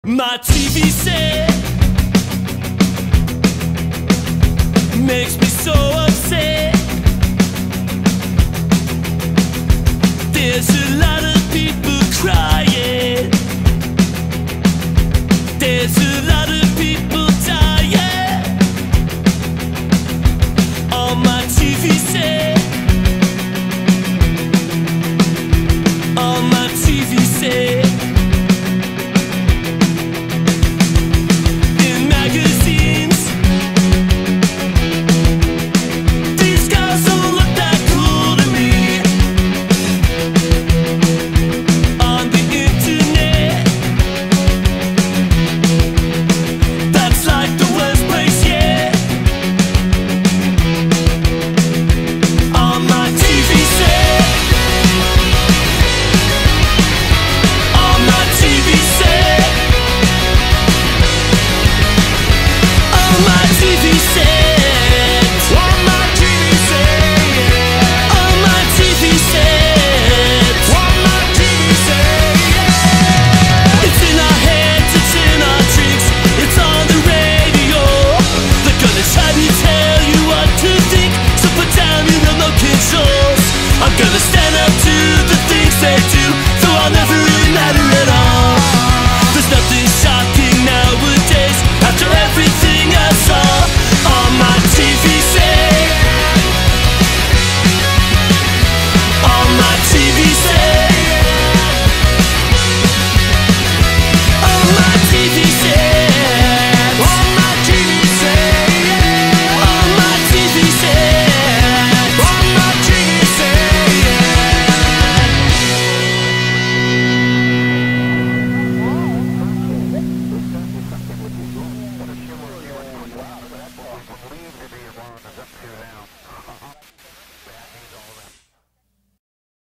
My TV set makes me so upset. There's a lot of people crying. There's a lot of people dying on my TV set. On my TV set. I'm gonna stand up to the things they do, though I'll never really matter at all. There's nothing shocking nowadays after everything I saw on my TV set. On my TV set. On my TV set. On my TV set. On my TV set. On my TV set. Believed to be one of the up to now.